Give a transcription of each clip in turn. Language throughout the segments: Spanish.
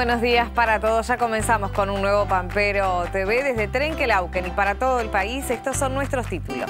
buenos días para todos. Ya comenzamos con un nuevo Pampero TV desde Trenquelauquen y para todo el país. Estos son nuestros títulos.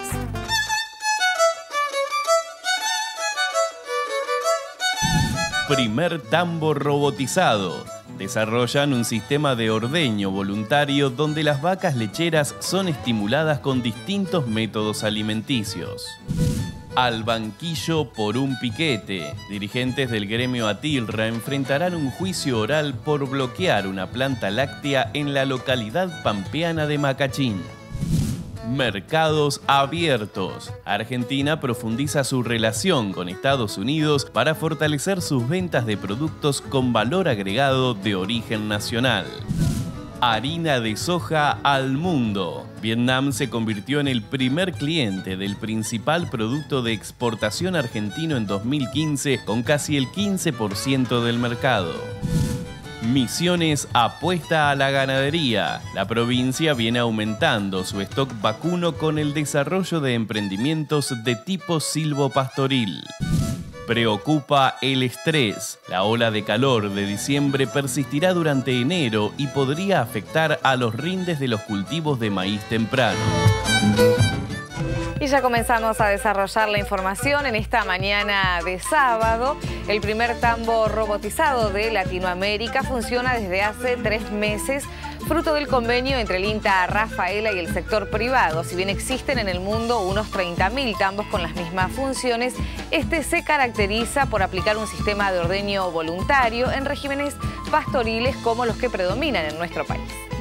Primer tambo robotizado. Desarrollan un sistema de ordeño voluntario donde las vacas lecheras son estimuladas con distintos métodos alimenticios. Al banquillo por un piquete. Dirigentes del gremio Atilra enfrentarán un juicio oral por bloquear una planta láctea en la localidad pampeana de Macachín. Mercados abiertos. Argentina profundiza su relación con Estados Unidos para fortalecer sus ventas de productos con valor agregado de origen nacional. Harina de soja al mundo. Vietnam se convirtió en el primer cliente del principal producto de exportación argentino en 2015 con casi el 15% del mercado. Misiones apuesta a la ganadería. La provincia viene aumentando su stock vacuno con el desarrollo de emprendimientos de tipo silvopastoril. Preocupa el estrés. La ola de calor de diciembre persistirá durante enero y podría afectar a los rindes de los cultivos de maíz temprano. Y ya comenzamos a desarrollar la información en esta mañana de sábado. El primer tambo robotizado de Latinoamérica funciona desde hace 3 meses, fruto del convenio entre el INTA Rafaela y el sector privado. Si bien existen en el mundo unos 30.000 tambos con las mismas funciones, este se caracteriza por aplicar un sistema de ordeño voluntario en regímenes pastoriles como los que predominan en nuestro país.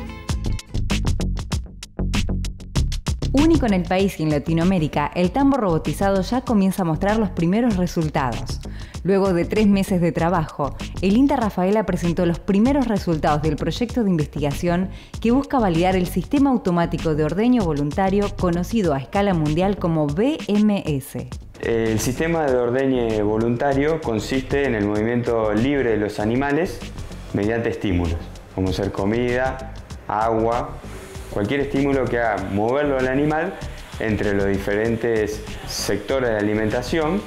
Único en el país y en Latinoamérica, el tambo robotizado ya comienza a mostrar los primeros resultados. Luego de 3 meses de trabajo, el INTA Rafaela presentó los primeros resultados del proyecto de investigación que busca validar el sistema automático de ordeño voluntario conocido a escala mundial como BMS. El sistema de ordeño voluntario consiste en el movimiento libre de los animales mediante estímulos, como ser comida, agua, cualquier estímulo que haga moverlo al animal entre los diferentes sectores de alimentación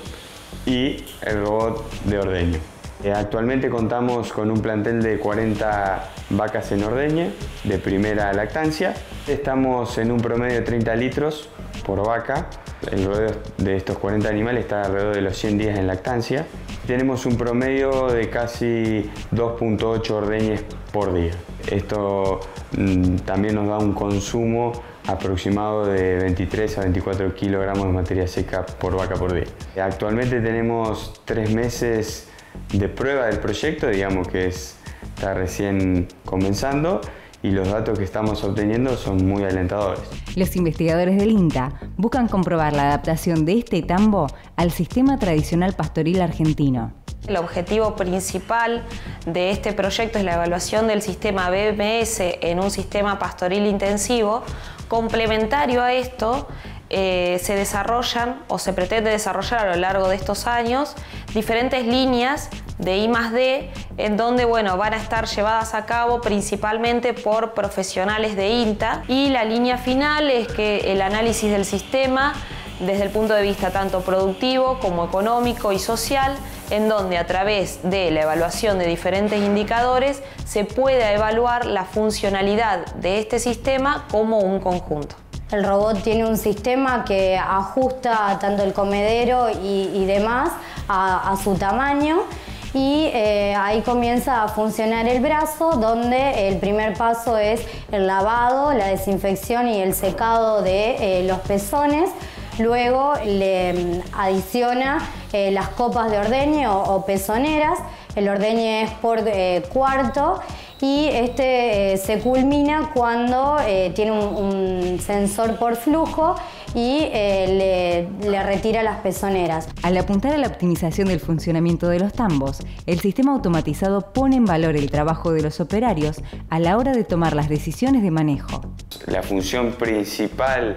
y el robot de ordeño. Actualmente contamos con un plantel de 40 vacas en ordeñe de primera lactancia. Estamos en un promedio de 30 litros por vaca. El rodeo de estos 40 animales está alrededor de los 100 días en lactancia. Tenemos un promedio de casi 2.8 ordeñes por día. Esto también nos da un consumo aproximado de 23 a 24 kilogramos de materia seca por vaca por día. Actualmente tenemos 3 meses de prueba del proyecto, digamos que está recién comenzando y los datos que estamos obteniendo son muy alentadores. Los investigadores del INTA buscan comprobar la adaptación de este tambo al sistema tradicional pastoril argentino. El objetivo principal de este proyecto es la evaluación del sistema BMS en un sistema pastoril intensivo. Complementario a esto, se desarrollan o se pretende desarrollar a lo largo de estos años diferentes líneas de I+D en donde van a estar llevadas a cabo principalmente por profesionales de INTA, y la línea final es que el análisis del sistema desde el punto de vista tanto productivo como económico y social, en donde a través de la evaluación de diferentes indicadores se pueda evaluar la funcionalidad de este sistema como un conjunto. El robot tiene un sistema que ajusta tanto el comedero y demás a su tamaño, y ahí comienza a funcionar el brazo, donde el primer paso es el lavado, la desinfección y el secado de los pezones. Luego le adiciona las copas de ordeño o pezoneras. El ordeño es por cuarto y se culmina cuando tiene un sensor por flujo y le retira las pezoneras. Al apuntar a la optimización del funcionamiento de los tambos, el sistema automatizado pone en valor el trabajo de los operarios a la hora de tomar las decisiones de manejo. La función principal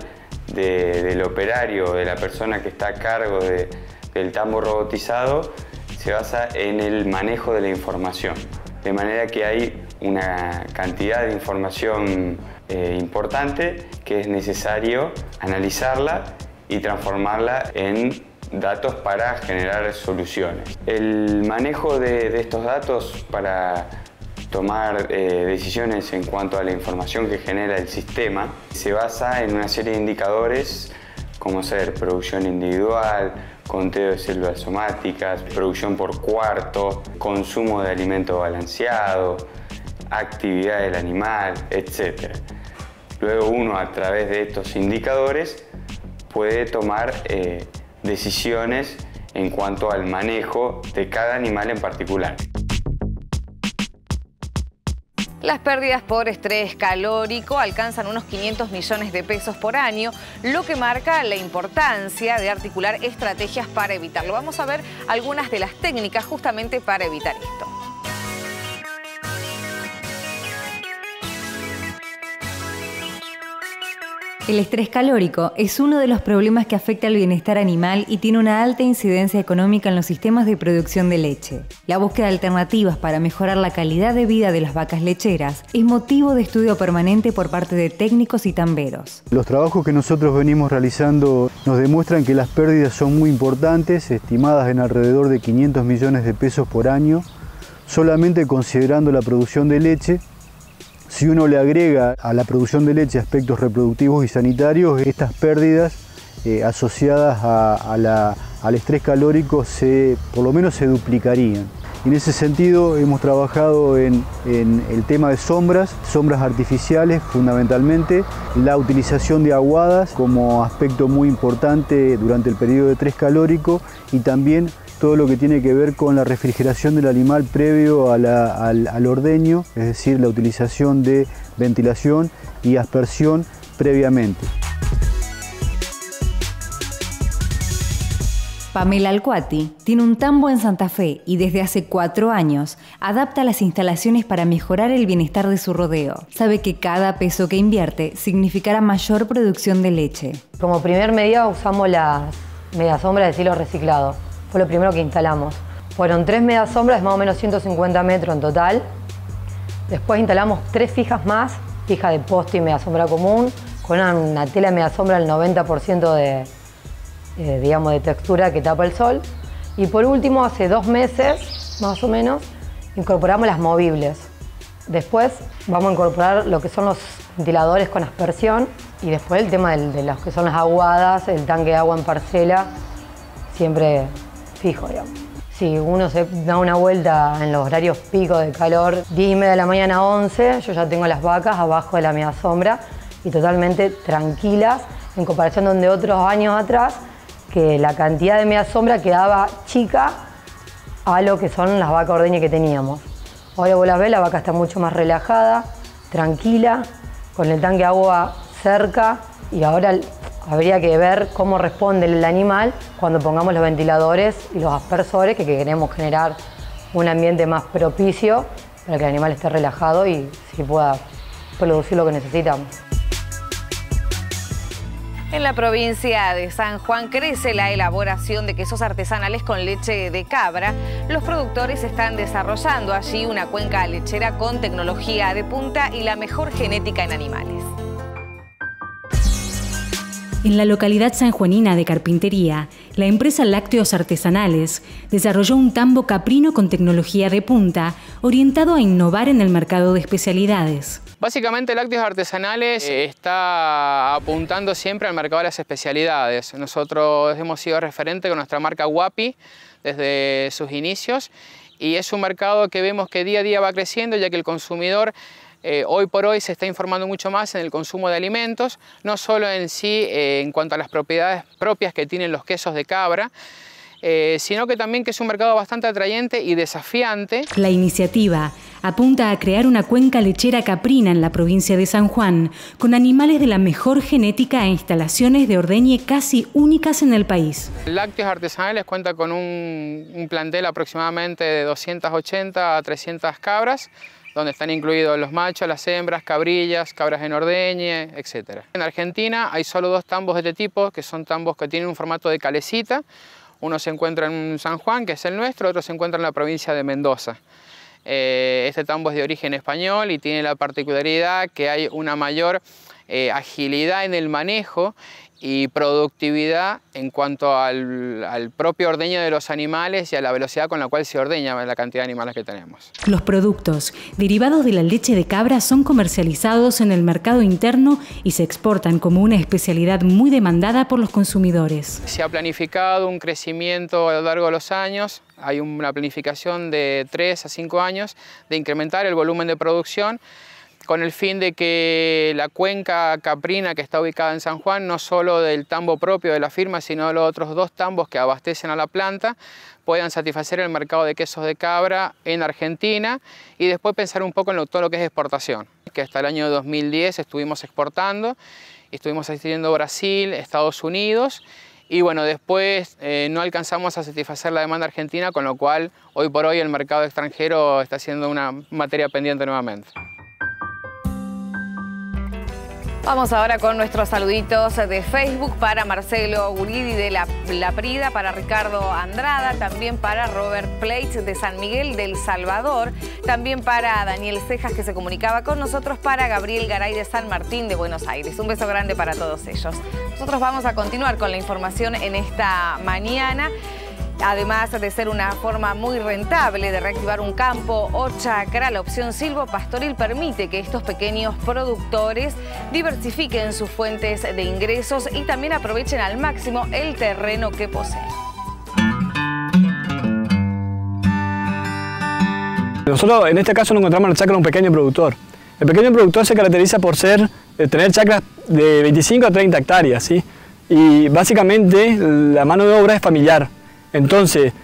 del operario, de la persona que está a cargo del tambo robotizado, se basa en el manejo de la información. De manera que hay una cantidad de información importante que es necesario analizarla y transformarla en datos para generar soluciones. El manejo de estos datos para tomar decisiones en cuanto a la información que genera el sistema se basa en una serie de indicadores como ser producción individual, conteo de células somáticas, producción por cuarto, consumo de alimento balanceado, actividad del animal, etc. Luego uno, a través de estos indicadores, puede tomar decisiones en cuanto al manejo de cada animal en particular. Las pérdidas por estrés calórico alcanzan unos 500 millones de pesos por año, lo que marca la importancia de articular estrategias para evitarlo. Vamos a ver algunas de las técnicas justamente para evitar esto. El estrés calórico es uno de los problemas que afecta al bienestar animal y tiene una alta incidencia económica en los sistemas de producción de leche. La búsqueda de alternativas para mejorar la calidad de vida de las vacas lecheras es motivo de estudio permanente por parte de técnicos y tamberos. Los trabajos que nosotros venimos realizando nos demuestran que las pérdidas son muy importantes, estimadas en alrededor de 500 millones de pesos por año, solamente considerando la producción de leche. Si uno le agrega a la producción de leche aspectos reproductivos y sanitarios, estas pérdidas asociadas al estrés calórico por lo menos se duplicarían. En ese sentido hemos trabajado en el tema de sombras artificiales fundamentalmente, la utilización de aguadas como aspecto muy importante durante el periodo de estrés calórico y también todo lo que tiene que ver con la refrigeración del animal previo al ordeño, es decir, la utilización de ventilación y aspersión previamente. Pamela Alcuati tiene un tambo en Santa Fe y desde hace 4 años adapta las instalaciones para mejorar el bienestar de su rodeo. Sabe que cada peso que invierte significará mayor producción de leche. Como primer medida usamos las mediasombras de silo reciclado. Fue lo primero que instalamos. Fueron 3 mediasombras de más o menos 150 metros en total. Después instalamos 3 fijas más, fija de poste y mediasombra común, con una tela de mediasombra al 90% de textura que tapa el sol. Y por último, hace 2 meses, más o menos, incorporamos las movibles. Después vamos a incorporar lo que son los ventiladores con aspersión y después el tema de los que son las aguadas, el tanque de agua en parcela, siempre fijo, digamos. Si uno se da una vuelta en los horarios picos de calor, 10:30 de la mañana a 11, yo ya tengo las vacas abajo de la media sombra y totalmente tranquilas en comparación de otros años atrás, que la cantidad de media sombra quedaba chica a lo que son las vacas ordeñas que teníamos. Ahora vos las ves, la vaca está mucho más relajada, tranquila, con el tanque de agua cerca y ahora habría que ver cómo responde el animal cuando pongamos los ventiladores y los aspersores, que queremos generar un ambiente más propicio para que el animal esté relajado y sí pueda producir lo que necesitamos. En la provincia de San Juan crece la elaboración de quesos artesanales con leche de cabra. Los productores están desarrollando allí una cuenca lechera con tecnología de punta y la mejor genética en animales. En la localidad sanjuanina de Carpintería, la empresa Lácteos Artesanales desarrolló un tambo caprino con tecnología de punta, orientado a innovar en el mercado de especialidades. Básicamente Lácteos Artesanales está apuntando siempre al mercado de las especialidades. Nosotros hemos sido referente con nuestra marca Guapi desde sus inicios y es un mercado que vemos que día a día va creciendo, ya que el consumidor hoy por hoy se está informando mucho más en el consumo de alimentos, no solo en sí en cuanto a las propiedades propias que tienen los quesos de cabra, sino que también que es un mercado bastante atrayente y desafiante. La iniciativa apunta a crear una cuenca lechera caprina en la provincia de San Juan, con animales de la mejor genética e instalaciones de ordeñe casi únicas en el país. Lácteos Artesanales cuenta con un plantel aproximadamente de 280 a 300 cabras, donde están incluidos los machos, las hembras, cabrillas, cabras en ordeñe, etc. En Argentina hay solo 2 tambos de este tipo, que son tambos que tienen un formato de calecita. Uno se encuentra en San Juan, que es el nuestro, otro se encuentra en la provincia de Mendoza. Este tambo es de origen español y tiene la particularidad que hay una mayor agilidad en el manejo y productividad en cuanto al propio ordeño de los animales y a la velocidad con la cual se ordeña la cantidad de animales que tenemos. Los productos derivados de la leche de cabra son comercializados en el mercado interno y se exportan como una especialidad muy demandada por los consumidores. Se ha planificado un crecimiento a lo largo de los años, hay una planificación de 3 a 5 años de incrementar el volumen de producción, con el fin de que la cuenca caprina que está ubicada en San Juan, no solo del tambo propio de la firma, sino de los otros 2 tambos que abastecen a la planta, puedan satisfacer el mercado de quesos de cabra en Argentina y después pensar un poco en todo lo que es exportación, que hasta el año 2010 estuvimos exportando, estuvimos asistiendo a Brasil, Estados Unidos, y bueno, después no alcanzamos a satisfacer la demanda argentina, con lo cual hoy por hoy el mercado extranjero está siendo una materia pendiente nuevamente. Vamos ahora con nuestros saluditos de Facebook para Marcelo Guridi de La Prida, para Ricardo Andrada, también para Robert Plates de San Miguel del Salvador, también para Daniel Cejas, que se comunicaba con nosotros, para Gabriel Garay de San Martín de Buenos Aires. Un beso grande para todos ellos. Nosotros vamos a continuar con la información en esta mañana. Además de ser una forma muy rentable de reactivar un campo o chacra, la opción silvopastoril permite que estos pequeños productores diversifiquen sus fuentes de ingresos y también aprovechen al máximo el terreno que poseen. Nosotros en este caso nos encontramos en la chacra de un pequeño productor. El pequeño productor se caracteriza por tener chacras de 25 a 30 hectáreas, ¿sí? Y básicamente la mano de obra es familiar. Entonces,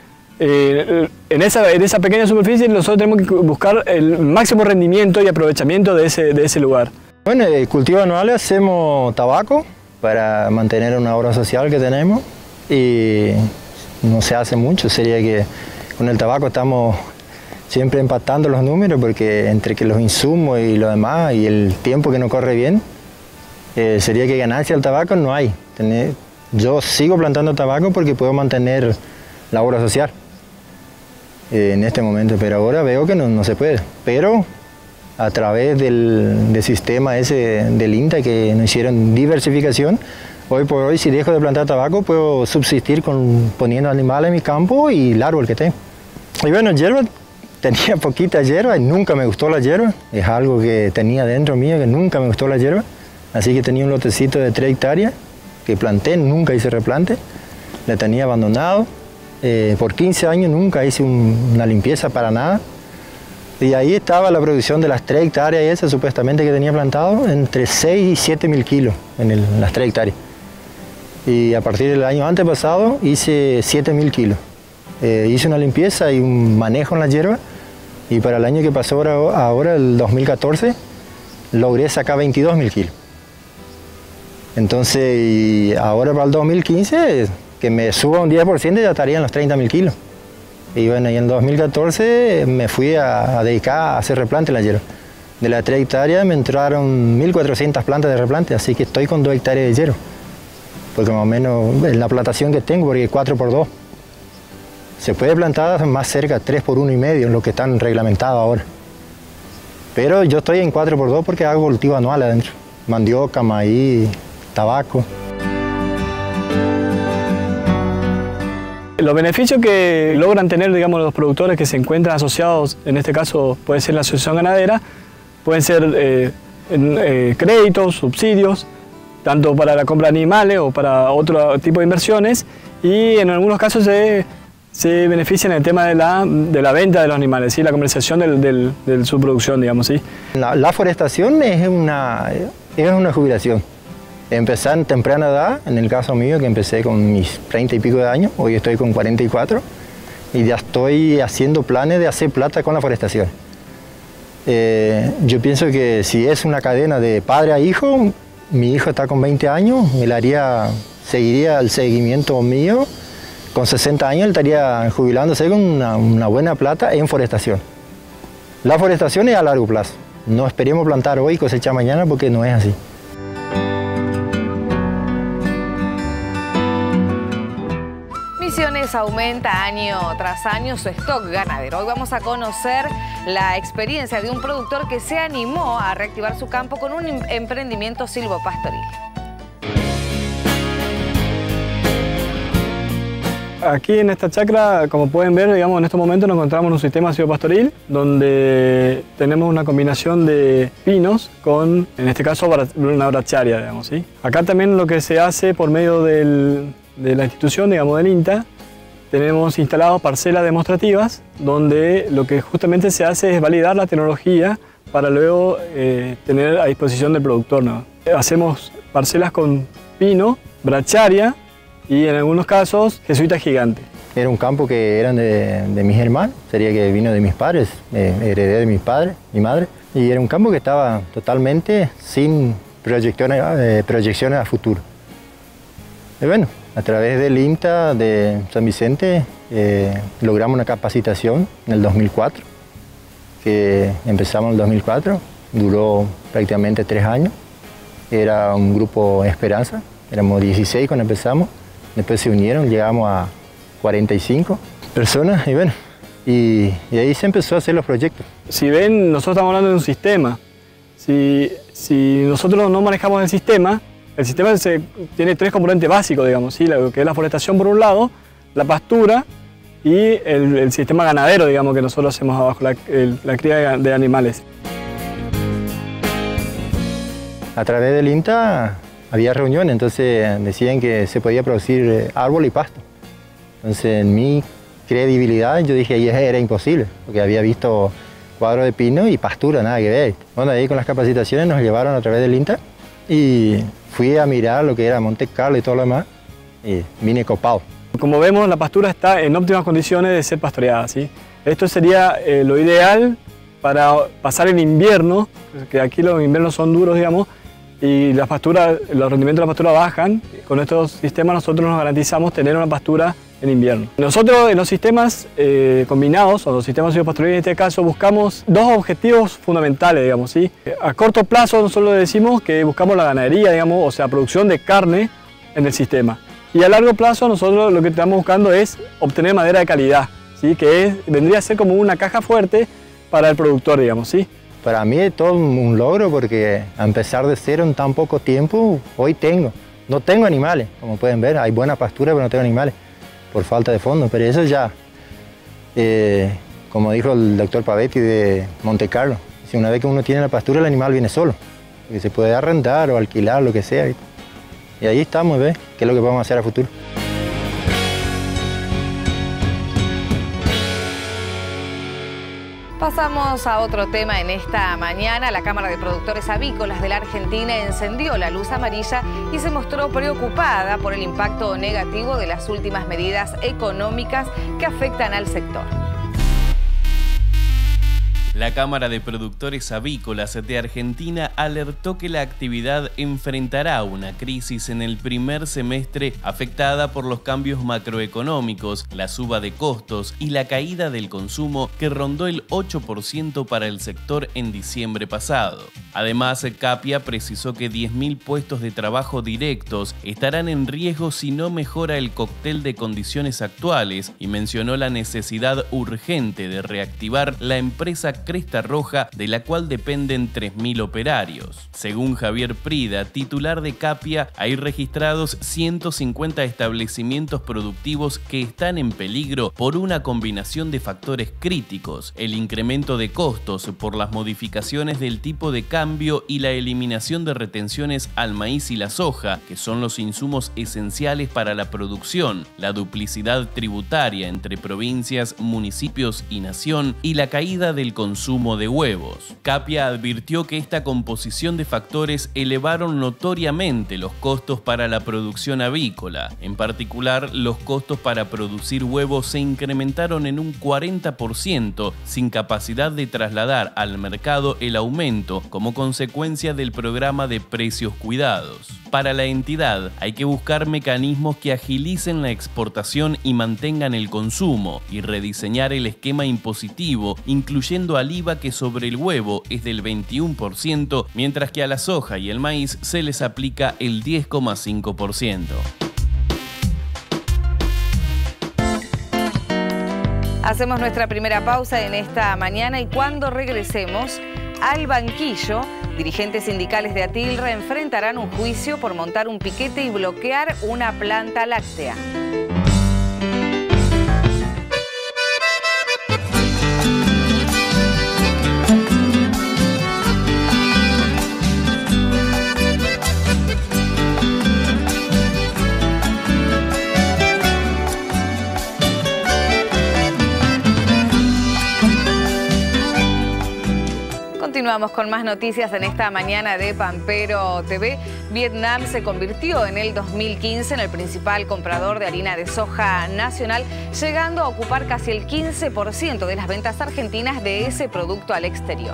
en esa pequeña superficie nosotros tenemos que buscar el máximo rendimiento y aprovechamiento de ese lugar. Bueno, el cultivo anual hacemos tabaco para mantener una obra social que tenemos y no se hace mucho, sería que con el tabaco estamos siempre empatando los números porque entre que los insumos y lo demás y el tiempo que no corre bien, sería que ganancia del tabaco no hay. Yo sigo plantando tabaco porque puedo mantener la obra social en este momento, pero ahora veo que no se puede. Pero a través del sistema ese del INTA que nos hicieron diversificación, hoy por hoy si dejo de plantar tabaco puedo subsistir poniendo animales en mi campo y el árbol que tengo. Y bueno, hierba, tenía poquita hierba y nunca me gustó la hierba, es algo que tenía dentro mío que nunca me gustó la hierba, así que tenía un lotecito de 3 hectáreas que planté, nunca hice replante, le tenía abandonado. Por 15 años nunca hice una limpieza para nada. Y ahí estaba la producción de las 3 hectáreas esas supuestamente que tenía plantado, entre 6 y 7 mil kilos en las 3 hectáreas. Y a partir del año antepasado hice 7 mil kilos. Hice una limpieza y un manejo en la hierba y para el año que pasó ahora el 2014, logré sacar 22 mil kilos. Entonces, y ahora para el 2015, que me suba un 10% ya estaría en los 30 mil kilos. Y bueno, y en 2014 me fui a dedicar a hacer replante en la hierba. De las 3 hectáreas me entraron 1.400 plantas de replante, así que estoy con 2 hectáreas de hierba. Porque más o menos en la plantación que tengo, porque 4x2. Se puede plantar más cerca, 3x1,5, lo que están reglamentados ahora. Pero yo estoy en 4x2 porque hago cultivo anual adentro. Mandioca, maíz, tabaco. Los beneficios que logran tener, digamos, los productores que se encuentran asociados, en este caso puede ser la asociación ganadera, pueden ser créditos, subsidios, tanto para la compra de animales o para otro tipo de inversiones, y en algunos casos se benefician en el tema de la venta de los animales, ¿sí? La comercialización de su producción, digamos, ¿sí? La forestación es una jubilación. Empecé en temprana edad, en el caso mío que empecé con mis 30 y pico de años, hoy estoy con 44 y ya estoy haciendo planes de hacer plata con la forestación. Yo pienso que si es una cadena de padre a hijo, mi hijo está con 20 años, seguiría el seguimiento mío, con 60 años él estaría jubilándose con una buena plata en forestación. La forestación es a largo plazo, no esperemos plantar hoy y cosechar mañana porque no es así. Misiones país aumenta año tras año su stock ganadero. Hoy vamos a conocer la experiencia de un productor que se animó a reactivar su campo con un emprendimiento silvopastoril. Aquí en esta chacra, como pueden ver, digamos, en estos momentos nos encontramos en un sistema silvopastoril donde tenemos una combinación de pinos con, en este caso, una brachiaria, digamos, ¿sí? Acá también lo que se hace por medio de la institución, digamos, del INTA, tenemos instalados parcelas demostrativas donde lo que justamente se hace es validar la tecnología para luego tener a disposición del productor, ¿no? Hacemos parcelas con pino, brachiaria, y en algunos casos jesuita gigante. Era un campo que eran de mis hermanos, sería que vino de mis padres, heredé de mis padres, mi madre, y era un campo que estaba totalmente sin proyecciones a futuro. Y bueno, a través del INTA de San Vicente logramos una capacitación en el 2004, que empezamos en el 2004, duró prácticamente 3 años, era un grupo Esperanza, éramos 16 cuando empezamos. Después se unieron, llegamos a 45 personas y bueno, y ahí se empezó a hacer los proyectos. Si ven, nosotros estamos hablando de un sistema. Si nosotros no manejamos el sistema tiene 3 componentes básicos, digamos, ¿sí? Lo que es la forestación por un lado, la pastura y el sistema ganadero, digamos, que nosotros hacemos abajo, la cría de animales. A través del INTA había reuniones, entonces decían que se podía producir árbol y pasto. Entonces en mi credibilidad yo dije que era imposible, porque había visto cuadros de pino y pastura, nada que ver. Bueno, ahí con las capacitaciones nos llevaron a través del INTA y fui a mirar lo que era Monte Carlo y todo lo demás y vine copado. Como vemos, la pastura está en óptimas condiciones de ser pastoreada, ¿sí? Esto sería lo ideal para pasar el invierno, que aquí los inviernos son duros, digamos, y los rendimientos de la pastura bajan. Con estos sistemas nosotros nos garantizamos tener una pastura en invierno. Nosotros en los sistemas combinados, o los sistemas silvopastoriles en este caso, buscamos 2 objetivos fundamentales, digamos, ¿sí? A corto plazo nosotros decimos que buscamos la ganadería, digamos, o sea, producción de carne en el sistema. Y a largo plazo nosotros lo que estamos buscando es obtener madera de calidad, ¿sí? Que vendría a ser como una caja fuerte para el productor, digamos, ¿sí? Para mí es todo un logro porque a empezar de cero en tan poco tiempo, hoy no tengo animales, como pueden ver, hay buena pastura pero no tengo animales por falta de fondos, pero eso ya, como dijo el doctor Pavetti de Monte Carlo, si una vez que uno tiene la pastura el animal viene solo, porque se puede arrendar o alquilar, lo que sea, y ahí estamos, ¿ves? ¿Qué es lo que podemos hacer a futuro? Pasamos a otro tema en esta mañana. La Cámara de Productores Avícolas de la Argentina encendió la luz amarilla y se mostró preocupada por el impacto negativo de las últimas medidas económicas que afectan al sector. La Cámara de Productores Avícolas de Argentina alertó que la actividad enfrentará una crisis en el primer semestre afectada por los cambios macroeconómicos, la suba de costos y la caída del consumo que rondó el 8% para el sector en diciembre pasado. Además, Capia precisó que 10.000 puestos de trabajo directos estarán en riesgo si no mejora el cóctel de condiciones actuales y mencionó la necesidad urgente de reactivar la empresa Cresta Roja, de la cual dependen 3.000 operarios. Según Javier Prida, titular de Capia, hay registrados 150 establecimientos productivos que están en peligro por una combinación de factores críticos: el incremento de costos por las modificaciones del tipo de cambio y la eliminación de retenciones al maíz y la soja, que son los insumos esenciales para la producción, la duplicidad tributaria entre provincias, municipios y nación y la caída del consumo de huevos. Capia advirtió que esta composición de factores elevaron notoriamente los costos para la producción avícola. En particular, los costos para producir huevos se incrementaron en un 40%, sin capacidad de trasladar al mercado el aumento como consecuencia del programa de precios cuidados. Para la entidad, hay que buscar mecanismos que agilicen la exportación y mantengan el consumo, y rediseñar el esquema impositivo, incluyendo al IVA que sobre el huevo es del 21%, mientras que a la soja y el maíz se les aplica el 10,5%. Hacemos nuestra primera pausa en esta mañana y cuando regresemos al banquillo, dirigentes sindicales de Atilra enfrentarán un juicio por montar un piquete y bloquear una planta láctea. Continuamos con más noticias en esta mañana de Pampero TV. Vietnam se convirtió en el 2015 en el principal comprador de harina de soja nacional, llegando a ocupar casi el 15% de las ventas argentinas de ese producto al exterior.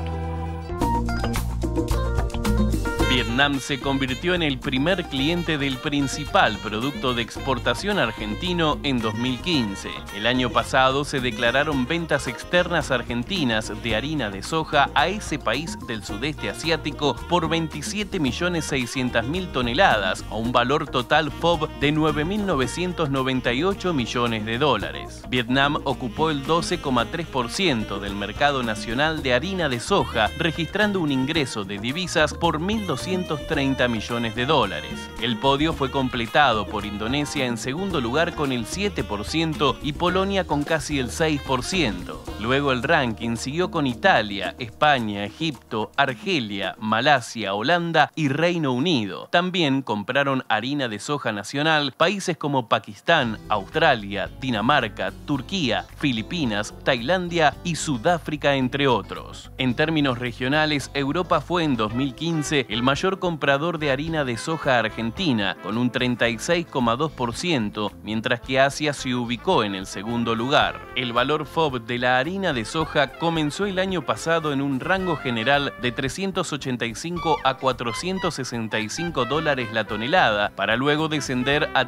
Vietnam se convirtió en el primer cliente del principal producto de exportación argentino en 2015. El año pasado se declararon ventas externas argentinas de harina de soja a ese país del sudeste asiático por 27.600.000 toneladas, a un valor total FOB de 9.998 millones de dólares. Vietnam ocupó el 12,3% del mercado nacional de harina de soja, registrando un ingreso de divisas por 1.230 millones de dólares. El podio fue completado por Indonesia en segundo lugar con el 7% y Polonia con casi el 6%. Luego el ranking siguió con Italia, España, Egipto, Argelia, Malasia, Holanda y Reino Unido. También compraron harina de soja nacional países como Pakistán, Australia, Dinamarca, Turquía, Filipinas, Tailandia y Sudáfrica, entre otros. En términos regionales, Europa fue en 2015 el mayor comprador de harina de soja argentina, con un 36,2%, mientras que Asia se ubicó en el segundo lugar. El valor FOB de la harina de soja comenzó el año pasado en un rango general de 385 a 465 dólares la tonelada, para luego descender a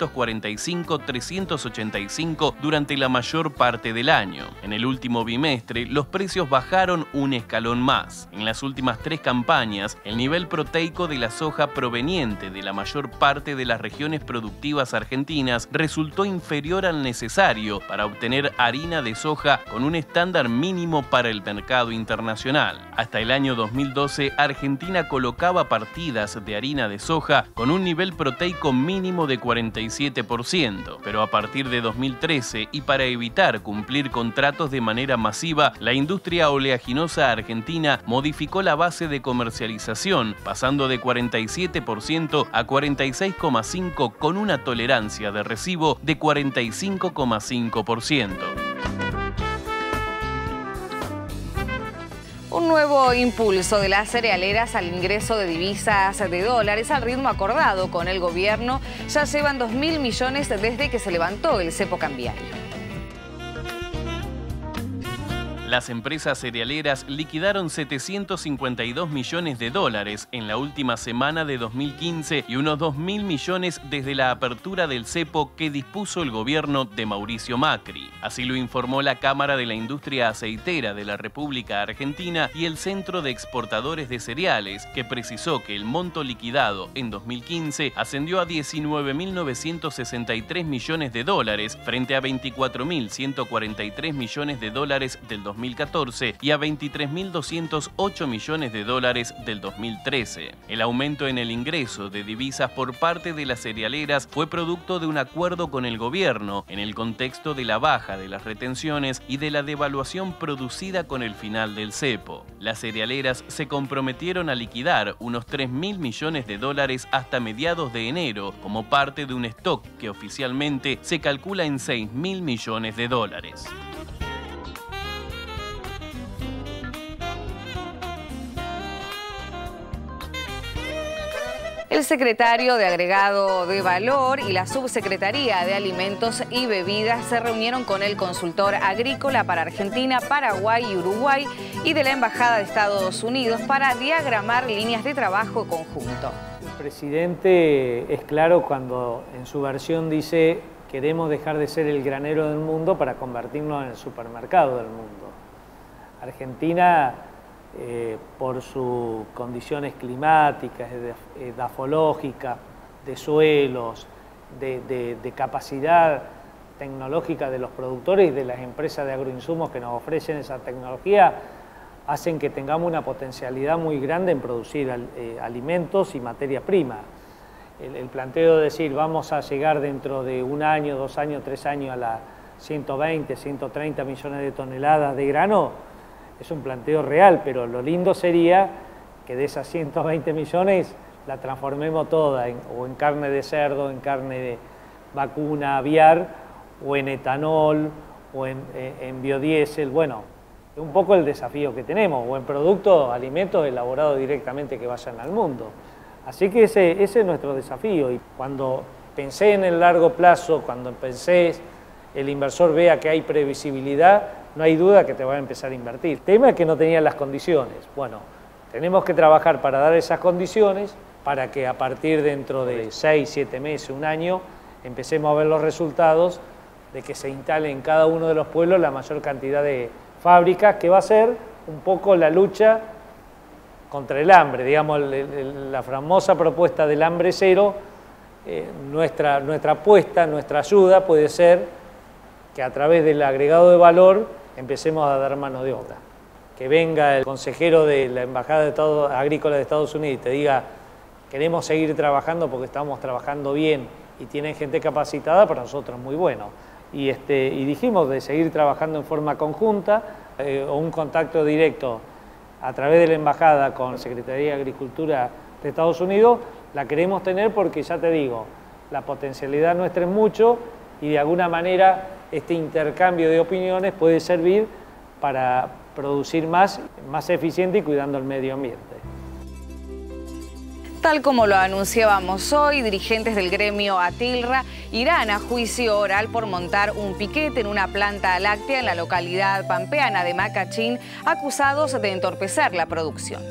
345-385 durante la mayor parte del año. En el último bimestre, los precios bajaron un escalón más. En las últimas 3 campañas, el nivel proteico de la soja proveniente de la mayor parte de las regiones productivas argentinas resultó inferior al necesario para obtener harina de soja con un estándar mínimo para el mercado internacional. Hasta el año 2012, Argentina colocaba partidas de harina de soja con un nivel proteico mínimo de 47%, pero a partir de 2013 y para evitar cumplir contratos de manera masiva, la industria oleaginosa argentina modificó la base de comercialización, pasando de 47% a 46,5% con una tolerancia de recibo de 45,5%. Un nuevo impulso de las cerealeras al ingreso de divisas de dólares al ritmo acordado con el gobierno. Ya llevan 2.000 millones desde que se levantó el cepo cambiario. Las empresas cerealeras liquidaron 752 millones de dólares en la última semana de 2015 y unos 2.000 millones desde la apertura del cepo que dispuso el gobierno de Mauricio Macri. Así lo informó la Cámara de la Industria Aceitera de la República Argentina y el Centro de Exportadores de Cereales, que precisó que el monto liquidado en 2015 ascendió a 19.963 millones de dólares frente a 24.143 millones de dólares del 2014 y a 23.208 millones de dólares del 2013. El aumento en el ingreso de divisas por parte de las cerealeras fue producto de un acuerdo con el gobierno en el contexto de la baja de las retenciones y de la devaluación producida con el final del cepo. Las cerealeras se comprometieron a liquidar unos 3.000 millones de dólares hasta mediados de enero como parte de un stock que oficialmente se calcula en 6.000 millones de dólares. El secretario de Agregado de Valor y la Subsecretaría de Alimentos y Bebidas se reunieron con el consultor agrícola para Argentina, Paraguay y Uruguay y de la Embajada de Estados Unidos para diagramar líneas de trabajo conjunto. El presidente es claro cuando en su versión dice: queremos dejar de ser el granero del mundo para convertirnos en el supermercado del mundo. Argentina, por sus condiciones climáticas, edafológicas, de suelos, de capacidad tecnológica de los productores y de las empresas de agroinsumos que nos ofrecen esa tecnología hacen que tengamos una potencialidad muy grande en producir alimentos y materia prima. El planteo de decir vamos a llegar dentro de 1 año, 2 años, 3 años a las 120, 130 millones de toneladas de grano es un planteo real, pero lo lindo sería que de esas 120 millones la transformemos toda o en carne de cerdo, en carne de vacuna aviar, o en etanol, o en biodiesel. Bueno, es un poco el desafío que tenemos, o en productos, alimentos elaborados directamente que vayan al mundo. Así que ese es nuestro desafío. Y cuando pensé en el largo plazo, cuando pensé el inversor vea que hay previsibilidad, no hay duda que te va a empezar a invertir. El tema es que no tenían las condiciones. Bueno, tenemos que trabajar para dar esas condiciones, para que a partir dentro de 6, 7 meses, 1 año, empecemos a ver los resultados de que se instale en cada uno de los pueblos la mayor cantidad de fábricas, que va a ser un poco la lucha contra el hambre, digamos, la famosa propuesta del hambre cero. Nuestra apuesta, nuestra ayuda puede ser que a través del agregado de valor empecemos a dar mano de obra. Que venga el consejero de la Embajada Agrícola de Estados Unidos y te diga queremos seguir trabajando porque estamos trabajando bien y tienen gente capacitada, para nosotros es muy bueno. Y dijimos de seguir trabajando en forma conjunta o un contacto directo a través de la Embajada con la Secretaría de Agricultura de Estados Unidos, la queremos tener porque, ya te digo, la potencialidad nuestra es mucho y de alguna manera este intercambio de opiniones puede servir para producir más eficiente y cuidando el medio ambiente. Tal como lo anunciábamos hoy, dirigentes del gremio Atilra irán a juicio oral por montar un piquete en una planta láctea en la localidad pampeana de Macachín, acusados de entorpecer la producción.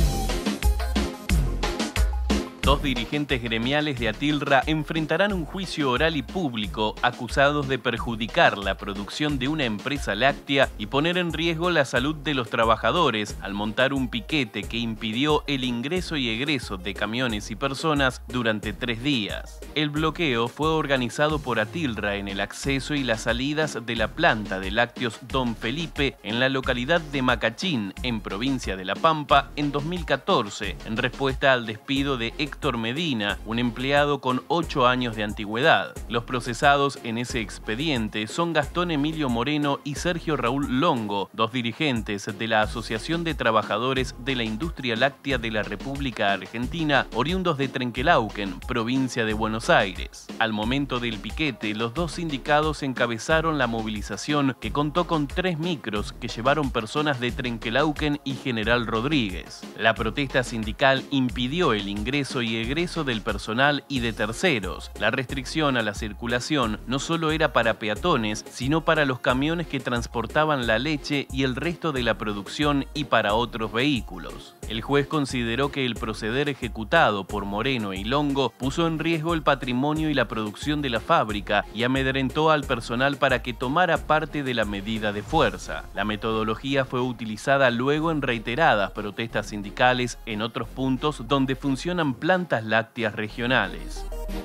2 dirigentes gremiales de Atilra enfrentarán un juicio oral y público acusados de perjudicar la producción de una empresa láctea y poner en riesgo la salud de los trabajadores al montar un piquete que impidió el ingreso y egreso de camiones y personas durante 3 días. El bloqueo fue organizado por Atilra en el acceso y las salidas de la planta de lácteos Don Felipe en la localidad de Macachín, en provincia de La Pampa, en 2014, en respuesta al despido de Héctor Medina, un empleado con 8 años de antigüedad. Los procesados en ese expediente son Gastón Emilio Moreno y Sergio Raúl Longo, 2 dirigentes de la Asociación de Trabajadores de la Industria Láctea de la República Argentina, oriundos de Trenquelauquen, provincia de Buenos Aires. Al momento del piquete, los 2 sindicados encabezaron la movilización, que contó con 3 micros que llevaron personas de Trenquelauquen y General Rodríguez. La protesta sindical impidió el ingreso y egreso del personal y de terceros. La restricción a la circulación no solo era para peatones, sino para los camiones que transportaban la leche y el resto de la producción y para otros vehículos. El juez consideró que el proceder ejecutado por Moreno y Longo puso en riesgo el patrimonio y la producción de la fábrica y amedrentó al personal para que tomara parte de la medida de fuerza. La metodología fue utilizada luego en reiteradas protestas sindicales en otros puntos donde funcionan plantas lácteas regionales.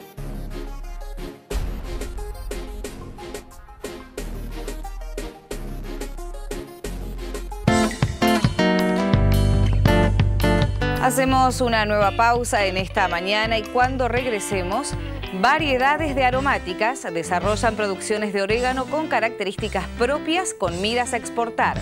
Hacemos una nueva pausa en esta mañana y cuando regresemos, variedades de aromáticas desarrollan producciones de orégano con características propias con miras a exportar.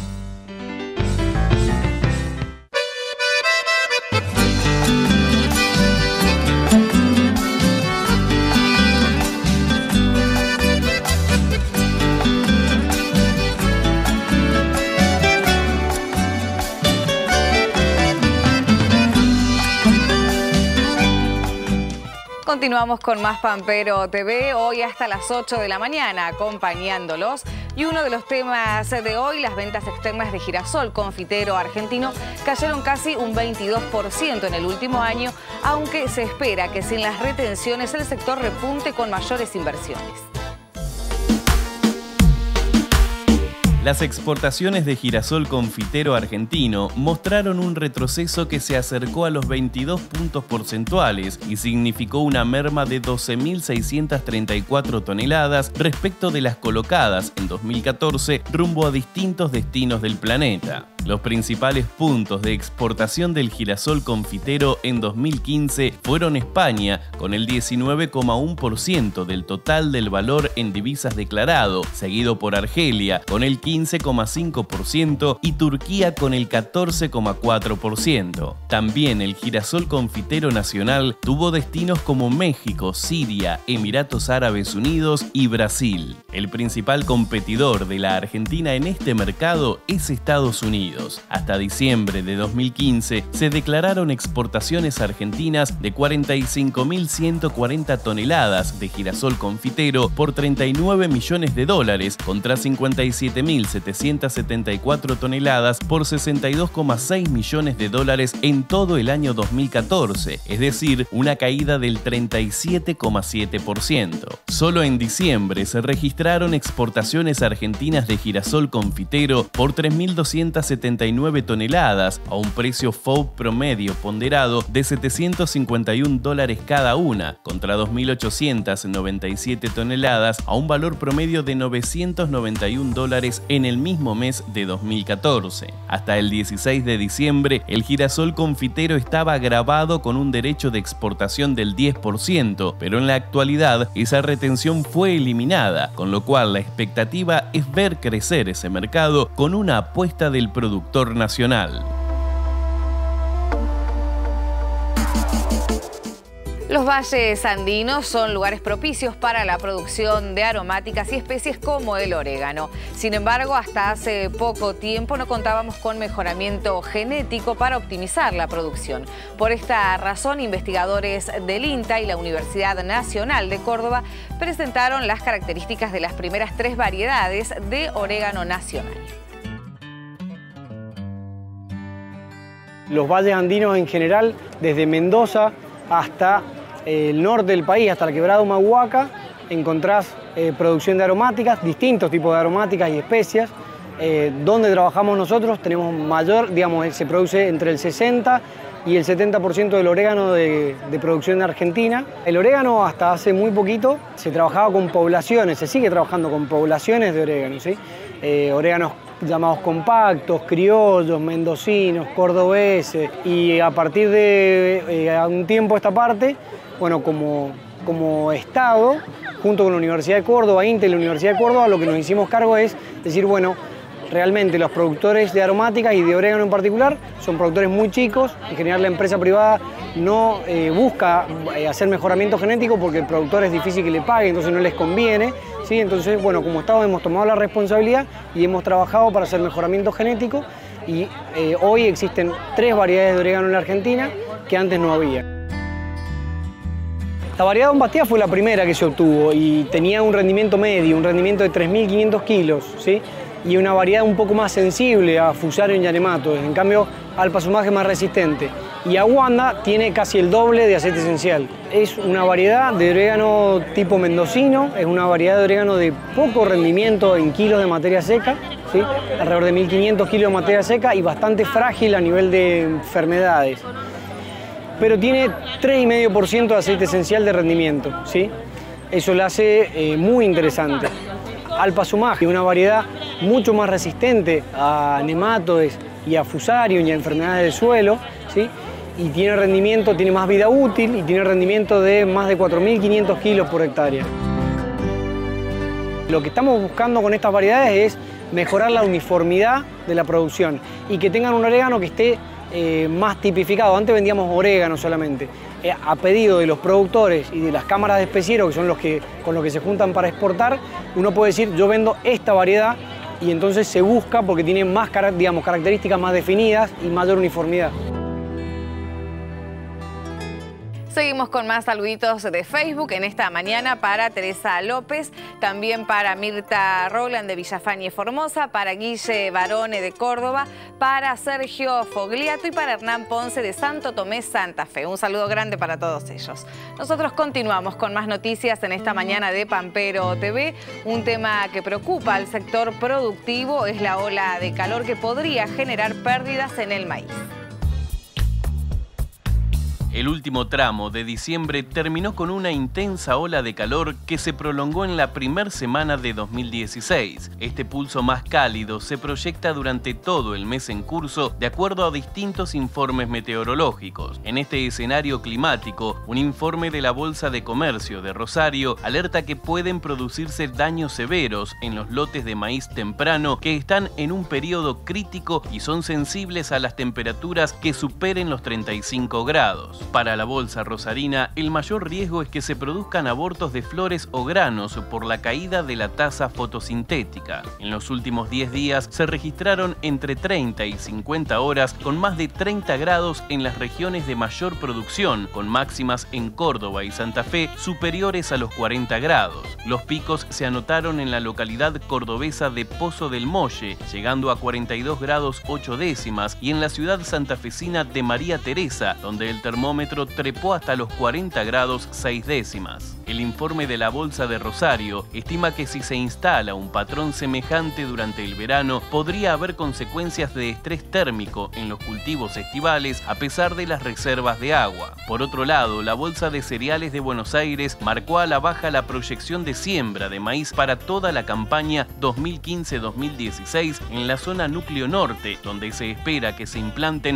Continuamos con más Pampero TV, hoy hasta las 8 de la mañana acompañándolos. Y uno de los temas de hoy, las ventas externas de girasol confitero argentino cayeron casi un 22% en el último año, aunque se espera que sin las retenciones el sector repunte con mayores inversiones. Las exportaciones de girasol confitero argentino mostraron un retroceso que se acercó a los 22 puntos porcentuales y significó una merma de 12.634 toneladas respecto de las colocadas en 2014 rumbo a distintos destinos del planeta. Los principales puntos de exportación del girasol confitero en 2015 fueron España, con el 19,1% del total del valor en divisas declarado, seguido por Argelia, con el 15,5% y Turquía con el 14,4%. También el girasol confitero nacional tuvo destinos como México, Siria, Emiratos Árabes Unidos y Brasil. El principal competidor de la Argentina en este mercado es Estados Unidos. Hasta diciembre de 2015 se declararon exportaciones argentinas de 45.140 toneladas de girasol confitero por $39 millones contra 57.774 toneladas por $62,6 millones en todo el año 2014, es decir, una caída del 37,7%. Solo en diciembre se registraron exportaciones argentinas de girasol confitero por 3.279 toneladas a un precio FOB promedio ponderado de $751 cada una, contra 2.897 toneladas a un valor promedio de $991 en el mismo mes de 2014. Hasta el 16 de diciembre, el girasol confitero estaba grabado con un derecho de exportación del 10%, pero en la actualidad esa retención fue eliminada, con lo cual la expectativa es ver crecer ese mercado con una apuesta del productor nacional. Los valles andinos son lugares propicios para la producción de aromáticas y especies como el orégano. Sin embargo, hasta hace poco tiempo no contábamos con mejoramiento genético para optimizar la producción. Por esta razón, investigadores del INTA y la Universidad Nacional de Córdoba presentaron las características de las primeras 3 variedades de orégano nacional. Los valles andinos en general, desde Mendoza hasta el norte del país, hasta la quebrada Humahuaca, encontrás producción de aromáticas, distintos tipos de aromáticas y especias. Donde trabajamos nosotros tenemos mayor, se produce entre el 60 y el 70% del orégano de producción de Argentina. El orégano hasta hace muy poquito se trabajaba con poblaciones, se sigue trabajando con poblaciones de orégano, ¿sí? Oréganos llamados compactos, criollos, mendocinos, cordobeses, y a partir de un tiempo a esta parte, bueno, como Estado, junto con la Universidad de Córdoba, INTA y la Universidad de Córdoba, lo que nos hicimos cargo es decir, bueno, realmente los productores de aromáticas y de orégano en particular son productores muy chicos. En general la empresa privada no busca hacer mejoramiento genético porque el productor es difícil que le pague, entonces no les conviene, ¿sí? Entonces, bueno, como Estado hemos tomado la responsabilidad y hemos trabajado para hacer mejoramiento genético y hoy existen 3 variedades de orégano en la Argentina que antes no había. La variedad Don Bastia fue la primera que se obtuvo y tenía un rendimiento medio, un rendimiento de 3.500 kilos, ¿sí? Y una variedad un poco más sensible a Fusarium y a nematodes. En cambio, Alpa Sumage es más resistente. Y Aguanda tiene casi el doble de aceite esencial. Es una variedad de orégano tipo mendocino, es una variedad de orégano de poco rendimiento en kilos de materia seca, ¿sí? Alrededor de 1.500 kilos de materia seca y bastante frágil a nivel de enfermedades. Pero tiene 3,5% de aceite esencial de rendimiento, ¿sí? Eso lo hace muy interesante. Alpa Sumage, una variedad mucho más resistente a nematodes y a Fusarium y a enfermedades del suelo, ¿sí? Y tiene rendimiento, tiene más vida útil y tiene rendimiento de más de 4.500 kilos por hectárea. Lo que estamos buscando con estas variedades es mejorar la uniformidad de la producción y que tengan un orégano que esté más tipificado. Antes vendíamos orégano solamente. A pedido de los productores y de las cámaras de especieros, que son con los que se juntan para exportar, uno puede decir, yo vendo esta variedad, y entonces se busca porque tiene más, características más definidas y mayor uniformidad. Seguimos con más saluditos de Facebook en esta mañana para Teresa López, también para Mirta Roland de Villafañe Formosa, para Guille Barone de Córdoba, para Sergio Fogliato y para Hernán Ponce de Santo Tomé, Santa Fe. Un saludo grande para todos ellos. Nosotros continuamos con más noticias en esta mañana de Pampero TV. Un tema que preocupa al sector productivo es la ola de calor que podría generar pérdidas en el maíz. El último tramo de diciembre terminó con una intensa ola de calor que se prolongó en la primera semana de 2016. Este pulso más cálido se proyecta durante todo el mes en curso, de acuerdo a distintos informes meteorológicos. En este escenario climático, un informe de la Bolsa de Comercio de Rosario alerta que pueden producirse daños severos en los lotes de maíz temprano que están en un periodo crítico y son sensibles a las temperaturas que superen los 35 grados. Para la bolsa rosarina, el mayor riesgo es que se produzcan abortos de flores o granos por la caída de la tasa fotosintética. En los últimos 10 días se registraron entre 30 y 50 horas con más de 30 grados en las regiones de mayor producción, con máximas en Córdoba y Santa Fe superiores a los 40 grados. Los picos se anotaron en la localidad cordobesa de Pozo del Molle, llegando a 42 grados 8 décimas, y en la ciudad santafesina de María Teresa, donde el termómetro trepó hasta los 40 grados 6 décimas. El informe de la Bolsa de Rosario estima que si se instala un patrón semejante durante el verano, podría haber consecuencias de estrés térmico en los cultivos estivales a pesar de las reservas de agua. Por otro lado, la Bolsa de Cereales de Buenos Aires marcó a la baja la proyección de siembra de maíz para toda la campaña 2015-2016 en la zona núcleo norte, donde se espera que se implanten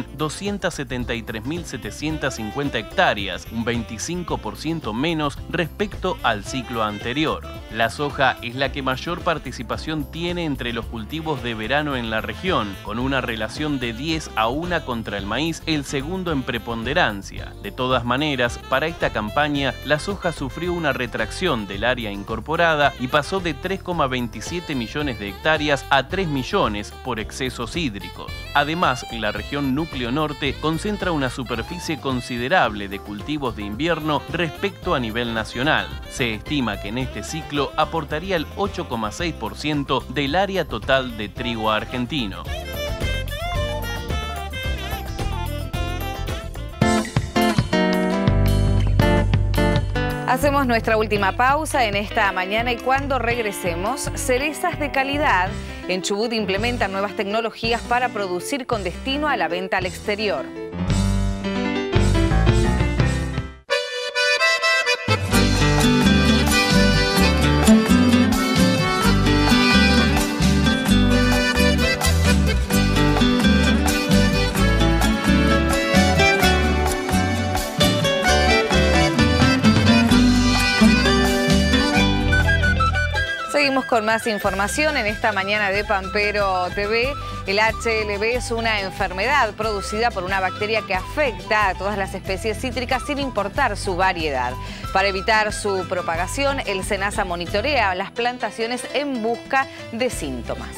273.750 hectáreas, un 25% menos respecto al ciclo anterior. La soja es la que mayor participación tiene entre los cultivos de verano en la región, con una relación de 10-1 contra el maíz, el segundo en preponderancia. De todas maneras, para esta campaña, la soja sufrió una retracción del área incorporada y pasó de 3,27 millones de hectáreas a 3 millones por excesos hídricos. Además, la región núcleo norte concentra una superficie considerable de cultivos de invierno respecto a nivel nacional. Se estima que en este ciclo aportaría el 8,6% del área total de trigo argentino. Hacemos nuestra última pausa en esta mañana y cuando regresemos, cerezas de calidad. En Chubut implementan nuevas tecnologías para producir con destino a la venta al exterior. Seguimos con más información en esta mañana de Pampero TV. El HLB es una enfermedad producida por una bacteria que afecta a todas las especies cítricas sin importar su variedad. Para evitar su propagación, el SENASA monitorea las plantaciones en busca de síntomas.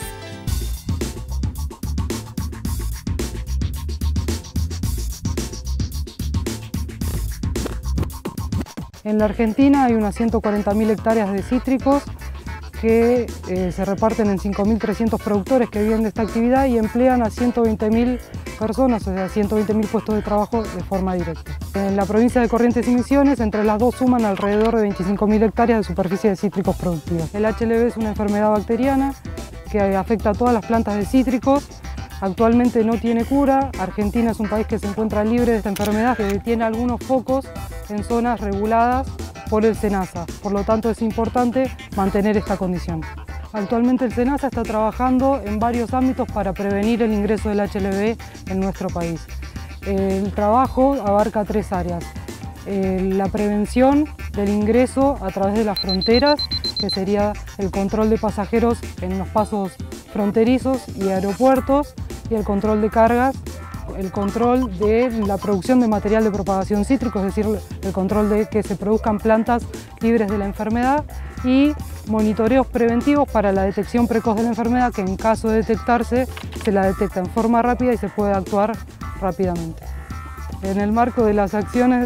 En la Argentina hay unas 140.000 hectáreas de cítricos que se reparten en 5.300 productores que viven de esta actividad y emplean a 120.000 personas, o sea, 120.000 puestos de trabajo de forma directa. En la provincia de Corrientes y Misiones, entre las dos suman alrededor de 25.000 hectáreas de superficie de cítricos productivas. El HLB es una enfermedad bacteriana que afecta a todas las plantas de cítricos. Actualmente no tiene cura. Argentina es un país que se encuentra libre de esta enfermedad, que tiene algunos focos en zonas reguladas por el SENASA. Por lo tanto, es importante mantener esta condición. Actualmente el SENASA está trabajando en varios ámbitos para prevenir el ingreso del HLB en nuestro país. El trabajo abarca 3 áreas. La prevención del ingreso a través de las fronteras, que sería el control de pasajeros en los pasos fronterizos y aeropuertos, y el control de cargas, el control de la producción de material de propagación cítrico, es decir, el control de que se produzcan plantas libres de la enfermedad, y monitoreos preventivos para la detección precoz de la enfermedad, que en caso de detectarse se la detecta en forma rápida y se puede actuar rápidamente. En el marco de las acciones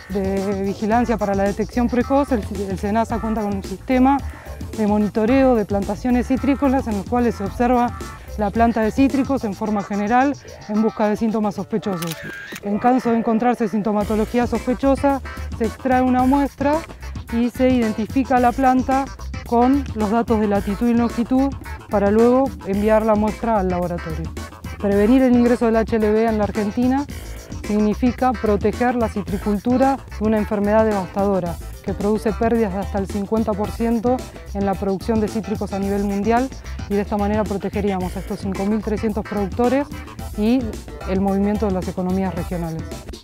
de vigilancia para la detección precoz, el SENASA cuenta con un sistema de monitoreo de plantaciones citrícolas en los cuales se observa la planta de cítricos en forma general en busca de síntomas sospechosos. En caso de encontrarse sintomatología sospechosa, se extrae una muestra y se identifica la planta con los datos de latitud y longitud para luego enviar la muestra al laboratorio. Prevenir el ingreso del HLB en la Argentina significa proteger la citricultura de una enfermedad devastadora que produce pérdidas de hasta el 50% en la producción de cítricos a nivel mundial, y de esta manera protegeríamos a estos 5.300 productores y el movimiento de las economías regionales.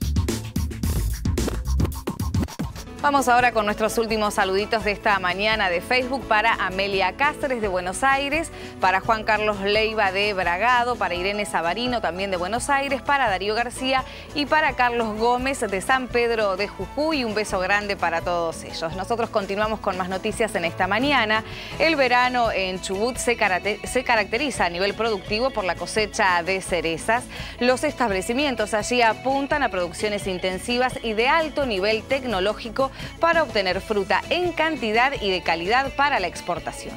Vamos ahora con nuestros últimos saluditos de esta mañana de Facebook para Amelia Cáceres de Buenos Aires, para Juan Carlos Leiva de Bragado, para Irene Sabarino también de Buenos Aires, para Darío García y para Carlos Gómez de San Pedro de Jujuy. Un beso grande para todos ellos. Nosotros continuamos con más noticias en esta mañana. El verano en Chubut se caracteriza a nivel productivo por la cosecha de cerezas. Los establecimientos allí apuntan a producciones intensivas y de alto nivel tecnológico para obtener fruta en cantidad y de calidad para la exportación.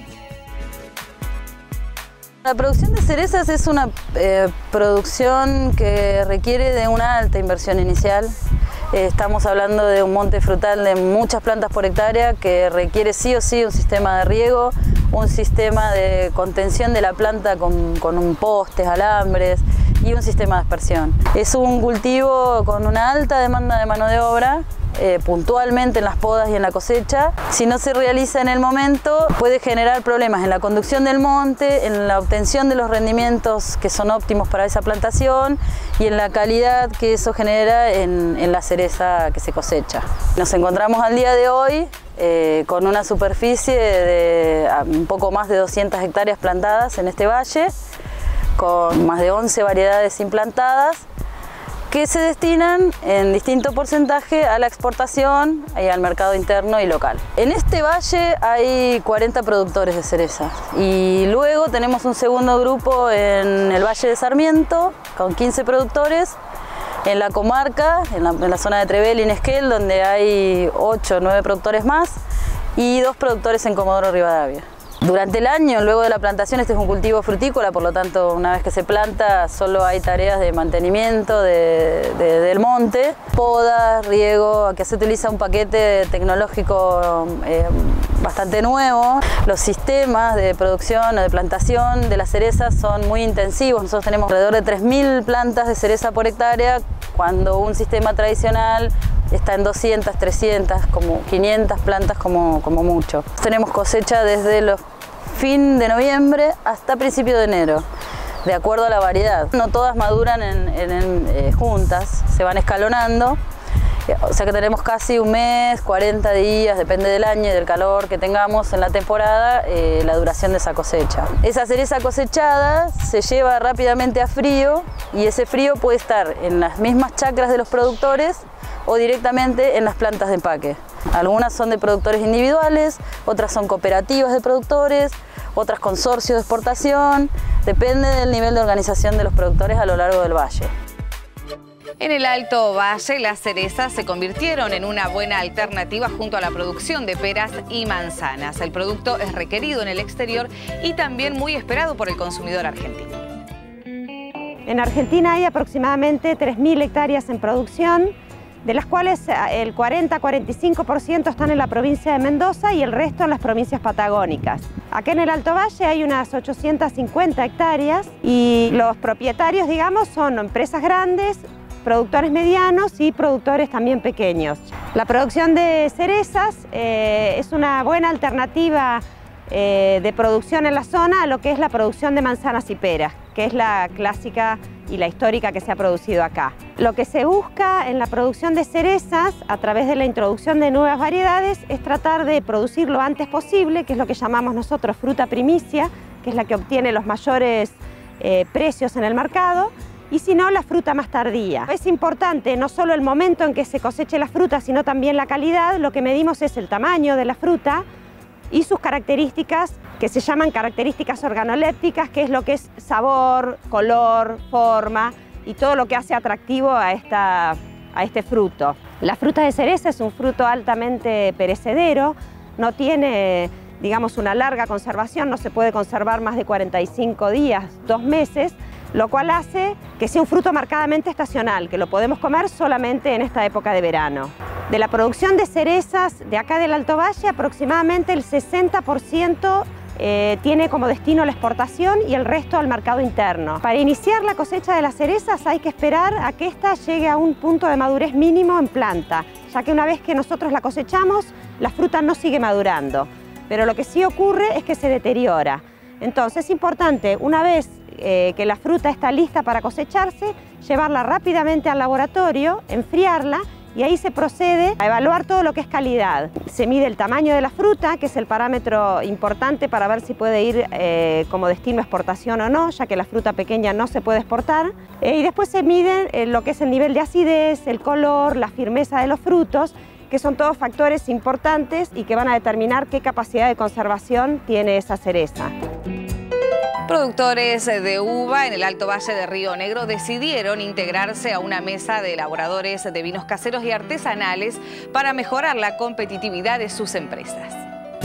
La producción de cerezas es una producción que requiere de una alta inversión inicial. Estamos hablando de un monte frutal de muchas plantas por hectárea que requiere sí o sí un sistema de riego, un sistema de contención de la planta con un postes, alambres y un sistema de aspersión. Es un cultivo con una alta demanda de mano de obra, puntualmente en las podas y en la cosecha. Si no se realiza en el momento, puede generar problemas en la conducción del monte, en la obtención de los rendimientos que son óptimos para esa plantación y en la calidad que eso genera en la cereza que se cosecha. Nos encontramos al día de hoy con una superficie de un poco más de 200 hectáreas plantadas en este valle, con más de 11 variedades implantadas, que se destinan en distinto porcentaje a la exportación y al mercado interno y local. En este valle hay 40 productores de cereza y luego tenemos un segundo grupo en el Valle de Sarmiento con 15 productores, en la comarca, en la zona de Trebel y Nesquel, donde hay 8 o 9 productores más y 2 productores en Comodoro Rivadavia. Durante el año, luego de la plantación, este es un cultivo frutícola, por lo tanto, una vez que se planta, solo hay tareas de mantenimiento del monte, poda, riego. Aquí se utiliza un paquete tecnológico bastante nuevo. Los sistemas de producción o de plantación de las cerezas son muy intensivos. Nosotros tenemos alrededor de 3.000 plantas de cereza por hectárea, cuando un sistema tradicional está en 200, 300, como 500 plantas como mucho. Tenemos cosecha desde los fin de noviembre hasta principio de enero, de acuerdo a la variedad. No todas maduran juntas, se van escalonando, o sea que tenemos casi un mes, 40 días, depende del año y del calor que tengamos en la temporada, la duración de esa cosecha. Esa cereza cosechada se lleva rápidamente a frío y ese frío puede estar en las mismas chacras de los productores o directamente en las plantas de empaque. Algunas son de productores individuales, otras son cooperativas de productores, otras consorcios de exportación, depende del nivel de organización de los productores a lo largo del valle. En el Alto Valle, las cerezas se convirtieron en una buena alternativa junto a la producción de peras y manzanas. El producto es requerido en el exterior y también muy esperado por el consumidor argentino. En Argentina hay aproximadamente 3.000 hectáreas en producción, de las cuales el 40-45% están en la provincia de Mendoza y el resto en las provincias patagónicas. Acá en el Alto Valle hay unas 850 hectáreas y los propietarios, digamos, son empresas grandes, productores medianos y productores también pequeños. La producción de cerezas es una buena alternativa de producción en la zona a lo que es la producción de manzanas y peras, que es la clásica y la histórica que se ha producido acá. Lo que se busca en la producción de cerezas, a través de la introducción de nuevas variedades, es tratar de producir lo antes posible, que es lo que llamamos nosotros fruta primicia, que es la que obtiene los mayores precios en el mercado, y si no, la fruta más tardía. Es importante no solo el momento en que se coseche la fruta, sino también la calidad. Lo que medimos es el tamaño de la fruta y sus características, que se llaman características organolépticas, que es lo que es sabor, color, forma y todo lo que hace atractivo a este fruto. La fruta de cereza es un fruto altamente perecedero, no tiene, digamos, una larga conservación, no se puede conservar más de 45 días, 2 meses, lo cual hace que sea un fruto marcadamente estacional, que lo podemos comer solamente en esta época de verano. De la producción de cerezas de acá del Alto Valle, aproximadamente el 60% tiene como destino la exportación y el resto al mercado interno. Para iniciar la cosecha de las cerezas hay que esperar a que ésta llegue a un punto de madurez mínimo en planta, ya que una vez que nosotros la cosechamos, la fruta no sigue madurando. Pero lo que sí ocurre es que se deteriora. Entonces es importante, una vez que la fruta está lista para cosecharse, llevarla rápidamente al laboratorio, enfriarla, y ahí se procede a evaluar todo lo que es calidad. Se mide el tamaño de la fruta, que es el parámetro importante para ver si puede ir como destino a exportación o no, ya que la fruta pequeña no se puede exportar. Y después se mide lo que es el nivel de acidez, el color, la firmeza de los frutos, que son todos factores importantes y que van a determinar qué capacidad de conservación tiene esa cereza. Productores de uva en el Alto Valle de Río Negro decidieron integrarse a una mesa de elaboradores de vinos caseros y artesanales para mejorar la competitividad de sus empresas.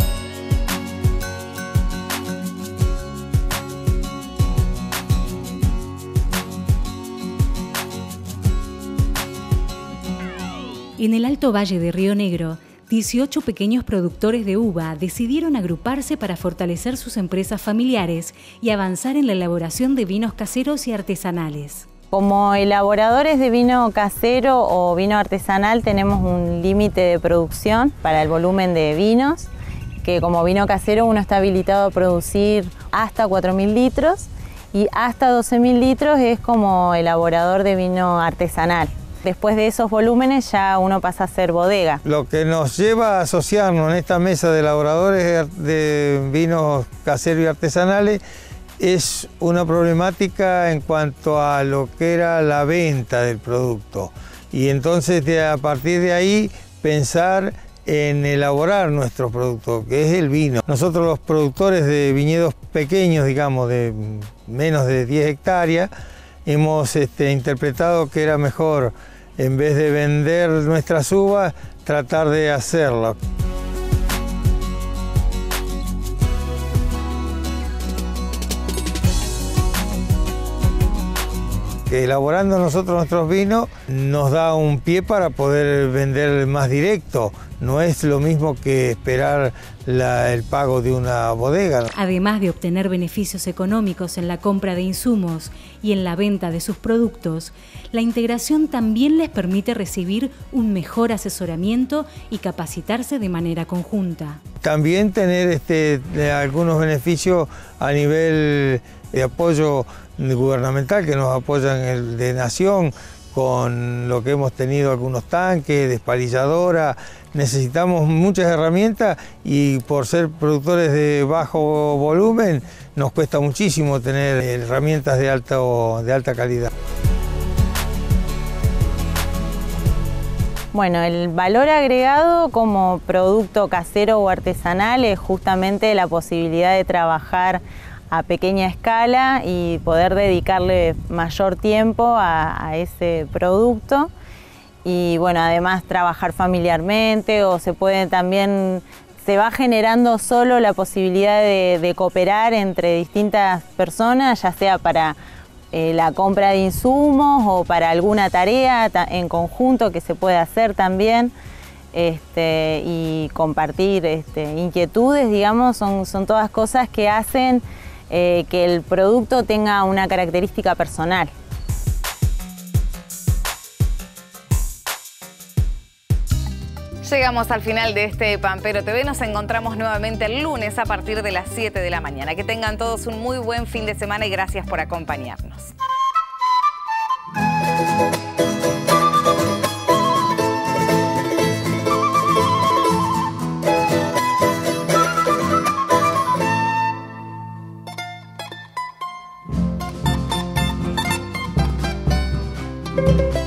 En el Alto Valle de Río Negro, 18 pequeños productores de uva decidieron agruparse para fortalecer sus empresas familiares y avanzar en la elaboración de vinos caseros y artesanales. Como elaboradores de vino casero o vino artesanal tenemos un límite de producción para el volumen de vinos, que como vino casero uno está habilitado a producir hasta 4.000 litros y hasta 12.000 litros es como elaborador de vino artesanal. Después de esos volúmenes ya uno pasa a ser bodega. Lo que nos lleva a asociarnos en esta mesa de elaboradores de vinos caseros y artesanales es una problemática en cuanto a lo que era la venta del producto. Y entonces a partir de ahí pensar en elaborar nuestro producto, que es el vino. Nosotros los productores de viñedos pequeños, digamos de menos de 10 hectáreas, hemos interpretado que era mejor, en vez de vender nuestras uvas, tratar de hacerlo. Elaborando nosotros nuestros vinos nos da un pie para poder vender más directo. No es lo mismo que esperar el pago de una bodega. Además de obtener beneficios económicos en la compra de insumos y en la venta de sus productos, la integración también les permite recibir un mejor asesoramiento y capacitarse de manera conjunta. También tener algunos beneficios a nivel de apoyo gubernamental, que nos apoyan de Nación, con lo que hemos tenido algunos tanques, despalilladoras. Necesitamos muchas herramientas y por ser productores de bajo volumen nos cuesta muchísimo tener herramientas de alta calidad. Bueno, el valor agregado como producto casero o artesanal es justamente la posibilidad de trabajar a pequeña escala y poder dedicarle mayor tiempo a ese producto. Y bueno, además trabajar familiarmente o se va generando solo la posibilidad de cooperar entre distintas personas, ya sea para la compra de insumos o para alguna tarea en conjunto que se puede hacer también. Y compartir inquietudes, digamos, son todas cosas que hacen que el producto tenga una característica personal. Llegamos al final de este Pampero TV. Nos encontramos nuevamente el lunes a partir de las 7 de la mañana. Que tengan todos un muy buen fin de semana y gracias por acompañarnos. Thank you.